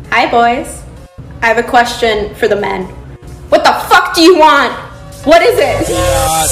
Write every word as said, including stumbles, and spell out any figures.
Hi boys. I have a question for the men. What the fuck do you want? What is it?